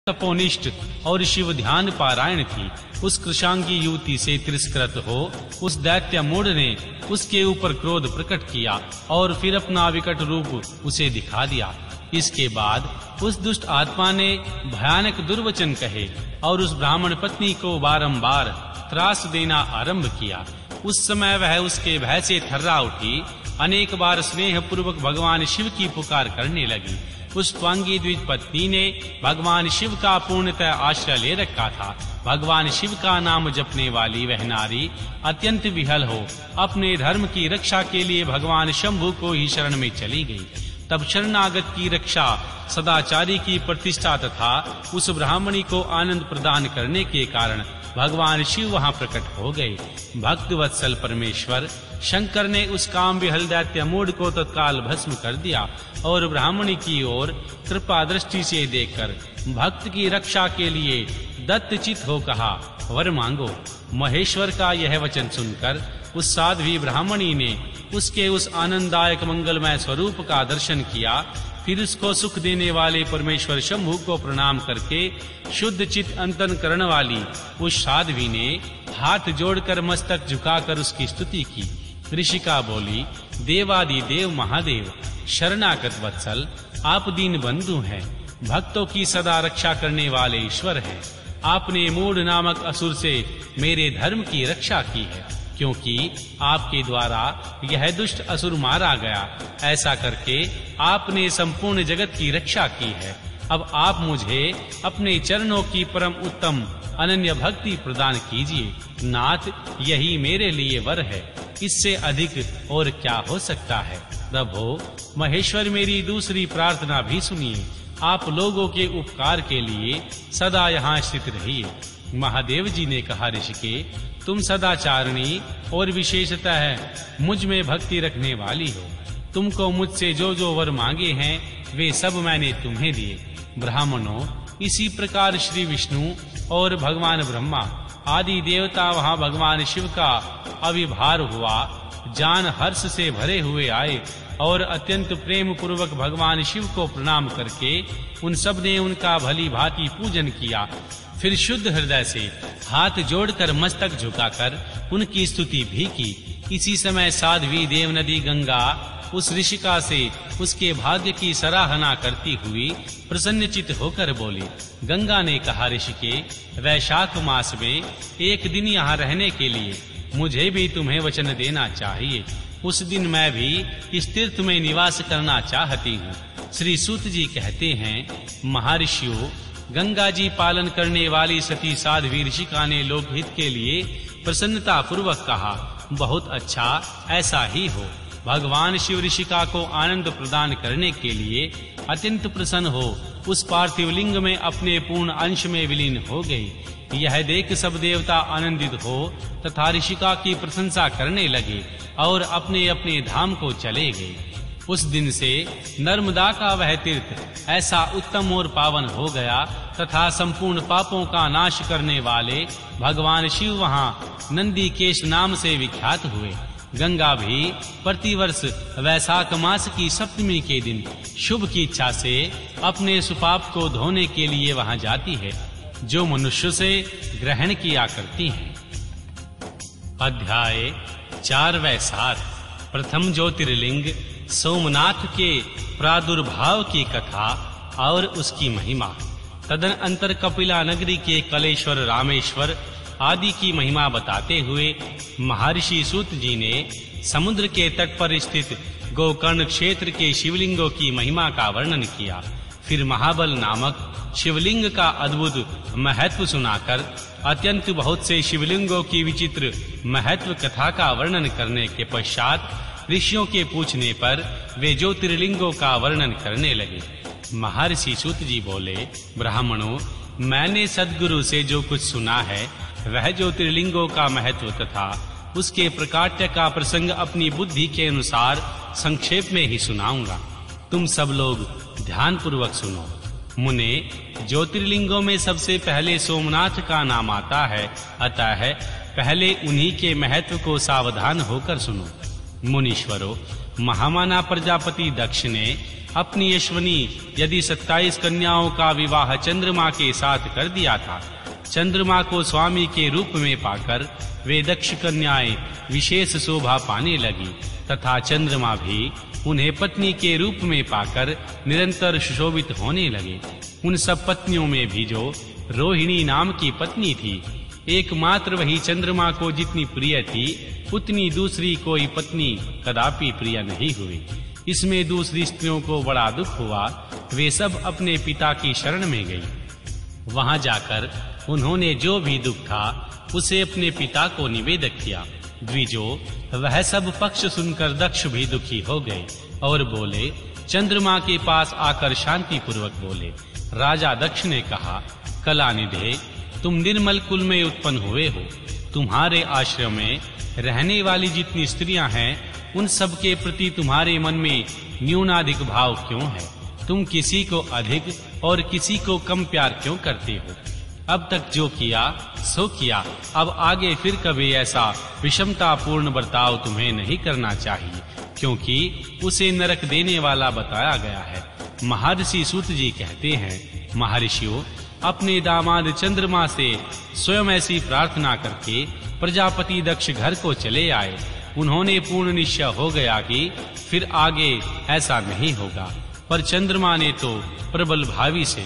तपोनिष्ठ और शिव ध्यान पारायण थी। उस कृशांगी युवती से तिरस्कृत हो उस दैत्य मूढ़ ने उसके ऊपर क्रोध प्रकट किया और फिर अपना विकट रूप उसे दिखा दिया। इसके बाद उस दुष्ट आत्मा ने भयानक दुर्वचन कहे और उस ब्राह्मण पत्नी को बारंबार त्रास देना आरंभ किया। उस समय वह उसके भय से थर्रा उठी, अनेक बार स्नेह पूर्वक भगवान शिव की पुकार करने लगी। उस त्वांगी द्विज पत्नी ने भगवान शिव का पूर्णतः आश्रय ले रखा था। भगवान शिव का नाम जपने वाली वह नारी अत्यंत विहल हो अपने धर्म की रक्षा के लिए भगवान शंभु को ही शरण में चली गई। तब शरणागत की रक्षा, सदाचारी की प्रतिष्ठा तथा उस ब्राह्मणी को आनंद प्रदान करने के कारण भगवान शिव वहां प्रकट हो गए। भक्त वत्सल परमेश्वर शंकर ने उस काम विहल दैत्य मूढ़ को तत्काल भस्म कर दिया और ब्राह्मणी की ओर कृपा दृष्टि से देखकर भक्त की रक्षा के लिए दत्तचित हो कहा, वर मांगो। महेश्वर का यह वचन सुनकर उस साध्वी ब्राह्मणी ने उसके उस आनंददायक मंगलमय स्वरूप का दर्शन किया। फिर उसको सुख देने वाले परमेश्वर शंभु को प्रणाम करके शुद्ध चित अंतन करण वाली उस साध्वी ने हाथ जोड़कर मस्तक झुकाकर उसकी स्तुति की। ऋषिका बोली, देवादि देव महादेव, शरणागत वत्सल, आप दीन बंधु हैं, भक्तों की सदा रक्षा करने वाले ईश्वर हैं। आपने मूढ़ नामक असुर से मेरे धर्म की रक्षा की है, क्योंकि आपके द्वारा यह दुष्ट असुर मारा गया। ऐसा करके आपने संपूर्ण जगत की रक्षा की है। अब आप मुझे अपने चरणों की परम उत्तम अनन्य भक्ति प्रदान कीजिए। नाथ, यही मेरे लिए वर है, इससे अधिक और क्या हो सकता है। प्रभो महेश्वर, मेरी दूसरी प्रार्थना भी सुनिए। आप लोगों के उपकार के लिए सदा यहाँ स्थित रहिए। महादेव जी ने कहा, ऋषिके, तुम सदाचारिणी और विशेषतः मुझ में भक्ति रखने वाली हो। तुमको मुझसे जो जो वर मांगे हैं वे सब मैंने तुम्हें दिए। ब्राह्मणों, इसी प्रकार श्री विष्णु और भगवान ब्रह्मा आदि देवता वहां भगवान शिव का अविभार हुआ जान हर्ष से भरे हुए आए और अत्यंत प्रेम पूर्वक भगवान शिव को प्रणाम करके उन सब ने उनका भली भांति पूजन किया। फिर शुद्ध हृदय से हाथ जोड़कर मस्तक झुकाकर उनकी स्तुति भी की। इसी समय साध्वी देव नदी गंगा उस ऋषिका से उसके भाग्य की सराहना करती हुई प्रसन्नचित होकर बोली। गंगा ने कहा, ऋषिके, वैशाख मास में एक दिन यहाँ रहने के लिए मुझे भी तुम्हें वचन देना चाहिए। उस दिन मैं भी इस तीर्थ में निवास करना चाहती हूँ। श्री सूत जी कहते हैं, महर्षियों, गंगा जी पालन करने वाली सती साध्वी ऋषिका ने लोकहित के लिए प्रसन्नता पूर्वक कहा, बहुत अच्छा, ऐसा ही हो। भगवान शिव ऋषिका को आनंद प्रदान करने के लिए अत्यंत प्रसन्न हो उस पार्थिव लिंग में अपने पूर्ण अंश में विलीन हो गई। यह देख सब देवता आनंदित हो तथा ऋषिका की प्रशंसा करने लगे और अपने अपने धाम को चले गए। उस दिन से नर्मदा का वह तीर्थ ऐसा उत्तम और पावन हो गया तथा संपूर्ण पापों का नाश करने वाले भगवान शिव वहां नंदीकेश नाम से विख्यात हुए। गंगा भी प्रतिवर्ष वैशाख मास की सप्तमी के दिन शुभ की इच्छा से अपने सुपाप को धोने के लिए वहां जाती है, जो मनुष्य से ग्रहण किया करती है। अध्याय 4 वैशाख। प्रथम ज्योतिर्लिंग सोमनाथ के प्रादुर्भाव की कथा और उसकी महिमा। तदनंतर कपिला नगरी के कलेश्वर, रामेश्वर आदि की महिमा बताते हुए महर्षि सूत जी ने समुद्र के तट पर स्थित गोकर्ण क्षेत्र के शिवलिंगों की महिमा का वर्णन किया। फिर महाबल नामक शिवलिंग का अद्भुत महत्व सुनाकर अत्यंत बहुत से शिवलिंगों की विचित्र महत्व कथा का वर्णन करने के पश्चात ऋषियों के पूछने पर वे ज्योतिर्लिंगों का वर्णन करने लगे। महर्षि सूत जी बोले, ब्राह्मणों, मैंने सद्गुरु से जो कुछ सुना है वह ज्योतिर्लिंगों का महत्व तथा उसके प्रकाट्य का प्रसंग अपनी बुद्धि के अनुसार संक्षेप में ही सुनाऊंगा। तुम सब लोग ध्यान पूर्वक सुनो। मुने, ज्योतिर्लिंगों में सबसे पहले सोमनाथ का नाम आता है, अतः पहले उन्हीं के महत्व को सावधान होकर सुनो। मुनीश्वरों, महामाना प्रजापति दक्ष ने अपनी यशवनी यदि 27 कन्याओं का विवाह चंद्रमा के साथ कर दिया था। चंद्रमा को स्वामी के रूप में पाकर वे दक्ष कन्याएं विशेष शोभा पाने लगी तथा चंद्रमा भी उन्हें पत्नी के रूप में पाकर निरंतर सुशोभित होने लगे। उन सब पत्नियों में भी जो रोहिणी नाम की पत्नी थी, एकमात्र वही चंद्रमा को जितनी प्रिय थी उतनी दूसरी कोई पत्नी कदापि प्रिय नहीं हुई। इसमें दूसरी स्त्रियों को बड़ा दुख हुआ। वे सब अपने पिता की शरण में गई। वहां जाकर उन्होंने जो भी दुख था उसे अपने पिता को निवेदन किया। द्विजो, वह सब पक्ष सुनकर दक्ष भी दुखी हो गए और बोले, चंद्रमा के पास आकर शांति पूर्वक बोले। राजा दक्ष ने कहा, कलानिधे, तुम निर्मल कुल में उत्पन्न हुए हो। तुम्हारे आश्रम में रहने वाली जितनी स्त्रियां हैं उन सब के प्रति तुम्हारे मन में न्यूनाधिक भाव क्यों है? तुम किसी को अधिक और किसी को कम प्यार क्यों करते हो? अब तक जो किया सो किया, अब आगे फिर कभी ऐसा विषमतापूर्ण बर्ताव तुम्हें नहीं करना चाहिए, क्योंकि उसे नरक देने वाला बताया गया है। महर्षि सूत जी कहते हैं, महर्षियों, अपने दामाद चंद्रमा से स्वयं ऐसी प्रार्थना करके प्रजापति दक्ष घर को चले आए। उन्होंने पूर्ण निश्चय हो गया कि फिर आगे ऐसा नहीं होगा, पर चंद्रमा ने तो प्रबल भावी से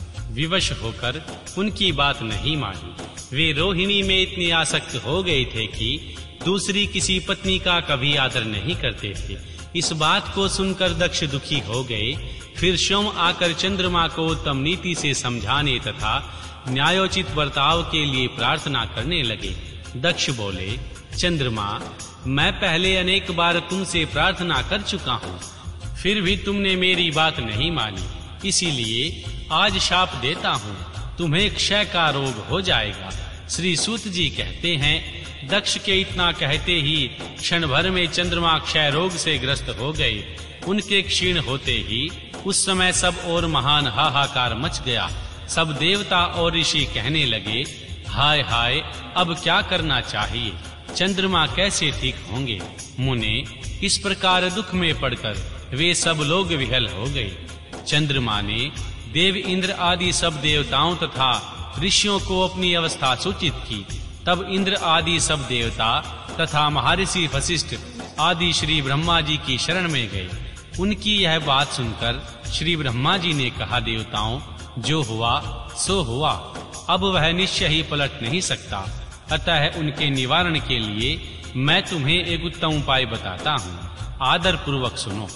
विवश होकर उनकी बात नहीं मानी। वे रोहिणी में इतने आसक्त हो गए थे कि दूसरी किसी पत्नी का कभी आदर नहीं करते थे। इस बात को सुनकर दक्ष दुखी हो गए। फिर स्वयं आकर चंद्रमा को उत्तम नीति से समझाने तथा न्यायोचित बर्ताव के लिए प्रार्थना करने लगे। दक्ष बोले, चंद्रमा, मैं पहले अनेक बार तुमसे प्रार्थना कर चुका हूँ, फिर भी तुमने मेरी बात नहीं मानी। इसीलिए आज शाप देता हूँ, तुम्हें क्षय का रोग हो जाएगा। श्री सूत जी कहते हैं, दक्ष के इतना कहते ही क्षण भर में चंद्रमा क्षय रोग से ग्रस्त हो गए। उनके क्षीण होते ही उस समय सब और महान हाहाकार मच गया। सब देवता और ऋषि कहने लगे, हाय हाय, अब क्या करना चाहिए? चंद्रमा कैसे ठीक होंगे? मुने, इस प्रकार दुख में पड़कर वे सब लोग विहल हो गए। चंद्रमा ने देव इंद्र आदि सब देवताओं तथा ऋषियों को अपनी अवस्था सूचित की। तब इंद्र आदि सब देवता तथा महर्षि वशिष्ठ आदि श्री ब्रह्मा जी की शरण में गए। उनकी यह बात सुनकर श्री ब्रह्मा जी ने कहा, देवताओं, जो हुआ सो हुआ, अब वह निश्चय ही पलट नहीं सकता। अतः उनके निवारण के लिए मैं तुम्हें एक उत्तम उपाय बताता हूँ, आदर पूर्वक सुनो।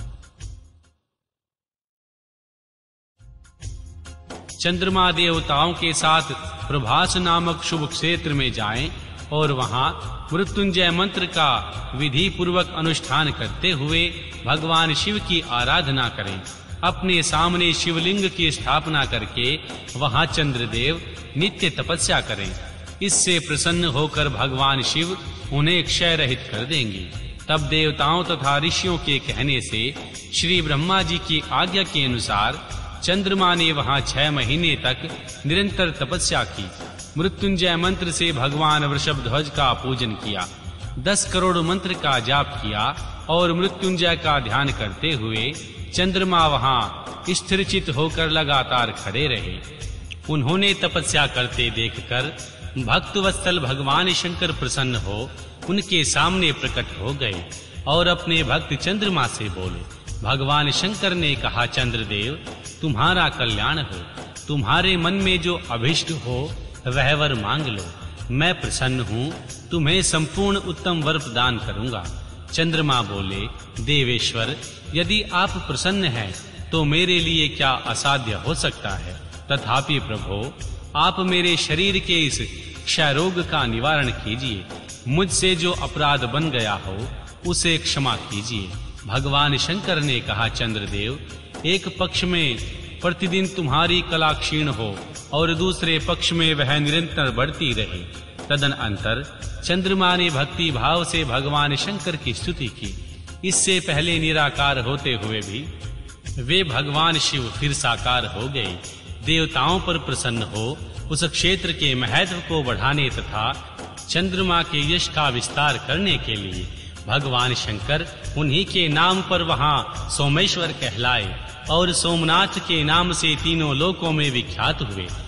चंद्रमा देवताओं के साथ प्रभास नामक शुभ क्षेत्र में जाएं और वहां मृत्युंजय मंत्र का विधि पूर्वक अनुष्ठान करते हुए भगवान शिव की आराधना करें। अपने सामने शिवलिंग की स्थापना करके वहां चंद्रदेव नित्य तपस्या करें। इससे प्रसन्न होकर भगवान शिव उन्हें क्षय रहित कर देंगे। तब देवताओं तथा ऋषियों के कहने से श्री ब्रह्मा जी की आज्ञा के अनुसार चंद्रमा ने वहां 6 महीने तक निरंतर तपस्या की। मृत्युंजय मंत्र से भगवान वृषभध्वज का पूजन किया, 10 करोड़ मंत्र का जाप किया और मृत्युंजय का ध्यान करते हुए चंद्रमा वहां स्थिरचित होकर लगातार खड़े रहे। उन्होंने तपस्या करते देखकर भक्तवत्सल भगवान शंकर प्रसन्न हो उनके सामने प्रकट हो गए और अपने भक्त चंद्रमा से बोले। भगवान शंकर ने कहा, चंद्रदेव, तुम्हारा कल्याण हो। तुम्हारे मन में जो अभिष्ट हो वह वर मांग लो। मैं प्रसन्न हूँ, तुम्हें संपूर्ण उत्तम वर प्रदान करूंगा। चंद्रमा बोले, देवेश्वर, यदि आप प्रसन्न हैं तो मेरे लिए क्या असाध्य हो सकता है। तथापि प्रभो, आप मेरे शरीर के इस क्षय रोग का निवारण कीजिए। मुझसे जो अपराध बन गया हो उसे क्षमा कीजिए। भगवान शंकर ने कहा, चंद्रदेव, एक पक्ष में प्रतिदिन तुम्हारी कला क्षीण हो और दूसरे पक्ष में वह निरंतर बढ़ती रहे। तदनंतर चंद्रमा ने भक्ति भाव से भगवान शंकर की स्तुति की। इससे पहले निराकार होते हुए भी वे भगवान शिव फिर साकार हो गए। देवताओं पर प्रसन्न हो उस क्षेत्र के महत्व को बढ़ाने तथा चंद्रमा के यश का विस्तार करने के लिए भगवान शंकर उन्हीं के नाम पर वहां सोमेश्वर कहलाए और सोमनाथ के नाम से तीनों लोकों में विख्यात हुए।